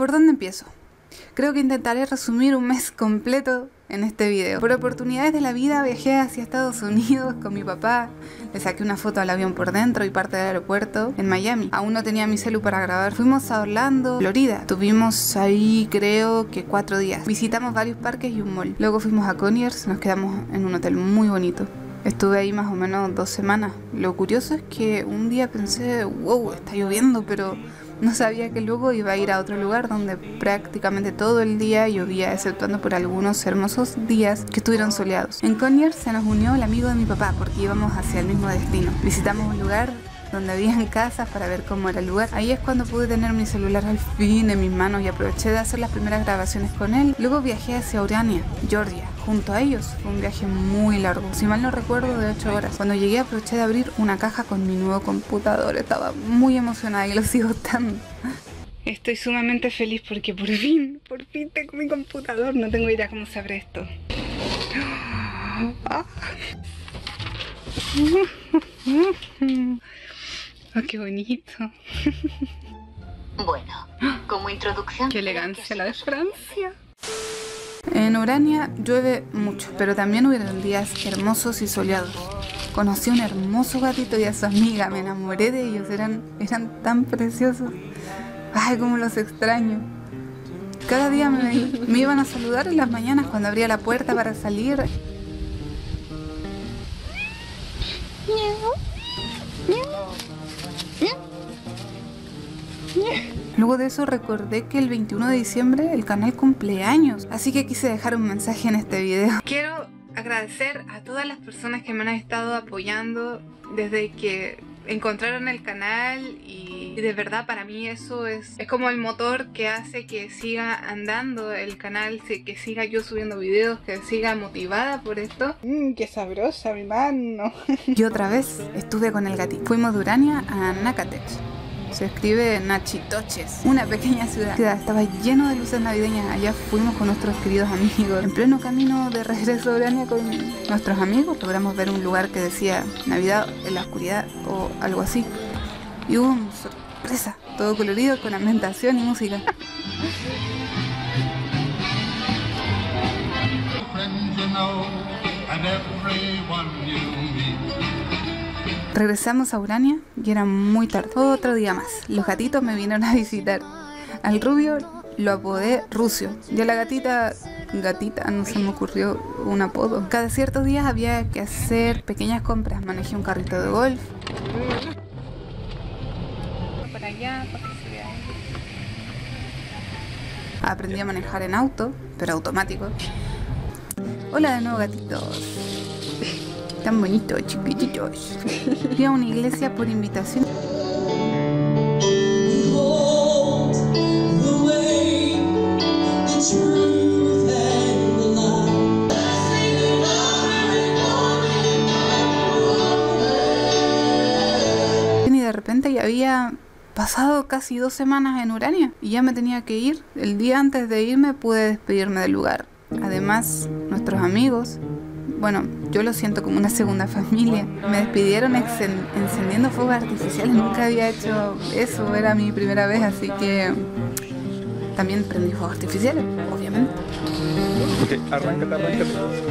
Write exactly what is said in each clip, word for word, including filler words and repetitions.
¿Por dónde empiezo? Creo que intentaré resumir un mes completo en este video. Por oportunidades de la vida viajé hacia Estados Unidos con mi papá. Le saqué una foto al avión por dentro y parte del aeropuerto en Miami. Aún no tenía mi celu para grabar. Fuimos a Orlando, Florida. Tuvimos ahí creo que cuatro días. Visitamos varios parques y un mall. Luego fuimos a Conyers, nos quedamos en un hotel muy bonito. Estuve ahí más o menos dos semanas. Lo curioso es que un día pensé, wow, está lloviendo, pero no sabía que luego iba a ir a otro lugar donde prácticamente todo el día llovía, exceptuando por algunos hermosos días que estuvieron soleados. En Conyers se nos unió el amigo de mi papá porque íbamos hacia el mismo destino. Visitamos un lugar donde habían casas para ver cómo era el lugar. Ahí es cuando pude tener mi celular al fin en mis manos y aproveché de hacer las primeras grabaciones con él. Luego viajé hacia Urania, Georgia, junto a ellos. Fue un viaje muy largo, si mal no recuerdo de ocho horas. Cuando llegué aproveché de abrir una caja con mi nuevo computador. Estaba muy emocionada y lo sigo estando. Estoy sumamente feliz porque por fin, por fin tengo mi computador. No tengo idea cómo se abre esto. Ah. Oh, qué bonito. Bueno, como introducción... Qué elegancia la de Francia. En Urania llueve mucho, pero también hubieron días hermosos y soleados. Conocí a un hermoso gatito y a su amiga, me enamoré de ellos, eran, eran tan preciosos. Ay, cómo los extraño. Cada día me, me iban a saludar en las mañanas cuando abría la puerta para salir. Luego de eso recordé que el veintiuno de diciembre el canal cumple años, así que quise dejar un mensaje en este video. Quiero agradecer a todas las personas que me han estado apoyando desde que encontraron el canal y, y de verdad para mí eso es, es como el motor que hace que siga andando el canal, que siga yo subiendo videos, que siga motivada por esto. Mmm, qué sabrosa mi mano. Y otra vez estuve con el gatito. Fuimos de Urania a Natchitoches. Se escribe Natchitoches, una pequeña ciudad. Estaba lleno de luces navideñas. Allá fuimos con nuestros queridos amigos. En pleno camino de regreso a Urania con nuestros amigos, logramos ver un lugar que decía Navidad en la oscuridad o algo así. Y hubo una sorpresa, todo colorido con ambientación y música. Regresamos a Urania y era muy tarde. Otro día más. Los gatitos me vinieron a visitar. Al rubio lo apodé Rucio. Y a la gatita, gatita, no se me ocurrió un apodo. Cada ciertos días había que hacer pequeñas compras. Manejé un carrito de golf. Para allá, para que se vea. Aprendí a manejar en auto, pero automático. Hola de nuevo, gatitos. Tan bonitos, chiquititos. Fui a una iglesia por invitación. Y de repente ya había pasado casi dos semanas en Urania y ya me tenía que ir. El día antes de irme pude despedirme del lugar. Además, nuestros amigos, bueno, yo lo siento como una segunda familia. Me despidieron encendiendo fuegos artificiales. Nunca había hecho eso, era mi primera vez, así que también prendí fuegos artificiales, obviamente. Ok, arráncate, arráncate.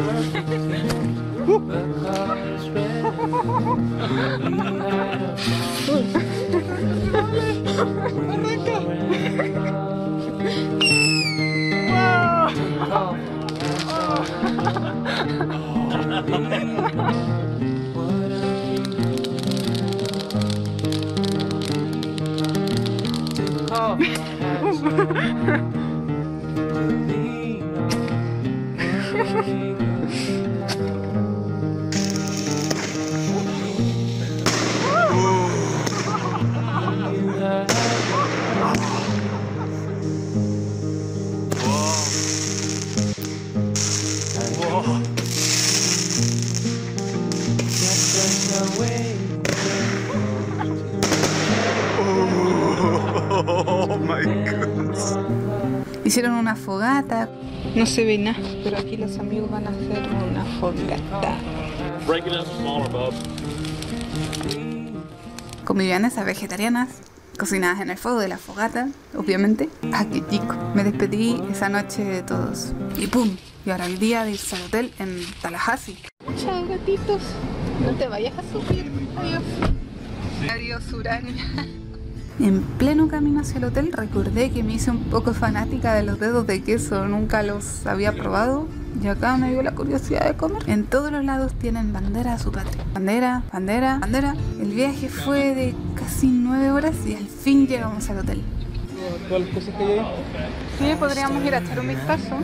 Oh my goodness. Hicieron una fogata. No se ve nada, pero aquí los amigos van a hacer una fogata. Con vivianesas vegetarianas. cocinadas en el fuego de la fogata, obviamente. Ah, qué chico. Me despedí esa noche de todos. Y pum, y ahora el día de irse al hotel en Tallahassee. Chao, gatitos. No te vayas a subir. Adiós. Adiós, Urania. En pleno camino hacia el hotel recordé que me hice un poco fanática de los dedos de queso, nunca los había probado y acá me dio la curiosidad de comer. En todos los lados tienen bandera a su patria. Bandera, bandera, bandera. El viaje fue de casi nueve horas y al fin llegamos al hotel. Todas las cosas que hay ahí. Sí, podríamos ir a echar un vistazo.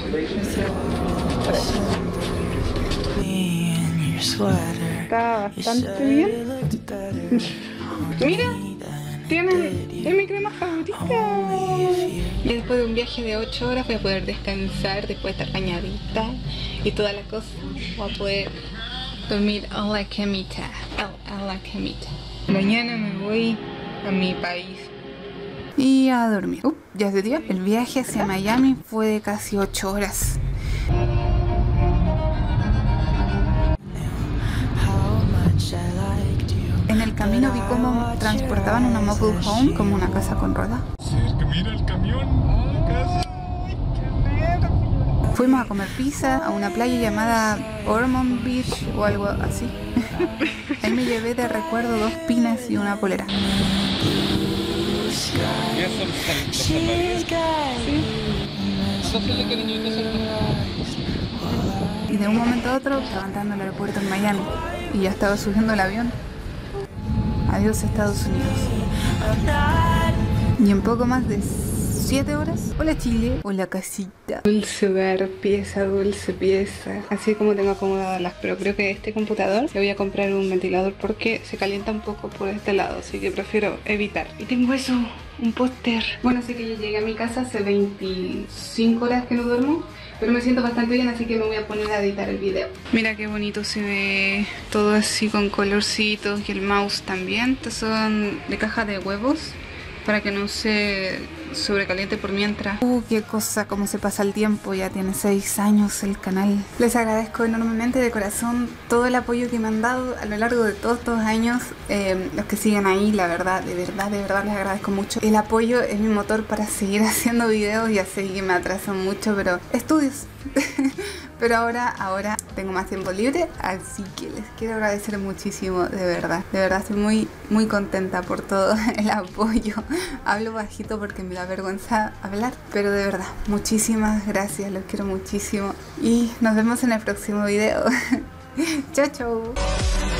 Está bastante bien. Mira. Tienen, es mi crema favorita. Y después de un viaje de ocho horas voy a poder descansar, después de estar bañadita y toda la cosa. Voy a poder dormir a la camita, a la camita. Mañana me voy a mi país. Y a dormir. Uh, ya se dio. El viaje hacia Miami fue de casi ocho horas. En el camino vi cómo transportaban una mobile home como una casa con ruedas. Mira el camión, casi. Fuimos a comer pizza a una playa llamada Ormond Beach o algo así. Ahí me llevé de recuerdo dos pines y una polera. Y de un momento a otro estaba entrando al aeropuerto en Miami y ya estaba subiendo el avión. Adiós Estados Unidos. Y en poco más de siete horas. Hola Chile. Hola casita. Dulce ver, pieza, dulce pieza. Así como tengo acomodadas las, pero creo que este computador le voy a comprar un ventilador porque se calienta un poco por este lado, así que prefiero evitar. Y tengo eso, un póster. Bueno, así que ya llegué a mi casa hace veinticinco horas que no duermo. Pero me siento bastante bien, así que me voy a poner a editar el video. Mira qué bonito se ve todo así con colorcitos y el mouse también. Estos son de caja de huevos para que no se sobrecaliente por mientras. Uh, qué cosa, cómo se pasa el tiempo. Ya tiene seis años el canal. Les agradezco enormemente de corazón todo el apoyo que me han dado a lo largo de todos estos años. Eh, los que siguen ahí, la verdad, de verdad, de verdad les agradezco mucho. El apoyo es mi motor para seguir haciendo videos. Ya sé que me atrasan mucho, pero estudios. Pero ahora, ahora tengo más tiempo libre, así que les quiero agradecer muchísimo, de verdad. De verdad estoy muy, muy contenta por todo el apoyo. Hablo bajito porque me da vergüenza hablar, pero de verdad, muchísimas gracias, los quiero muchísimo. Y nos vemos en el próximo video. Chao, chao.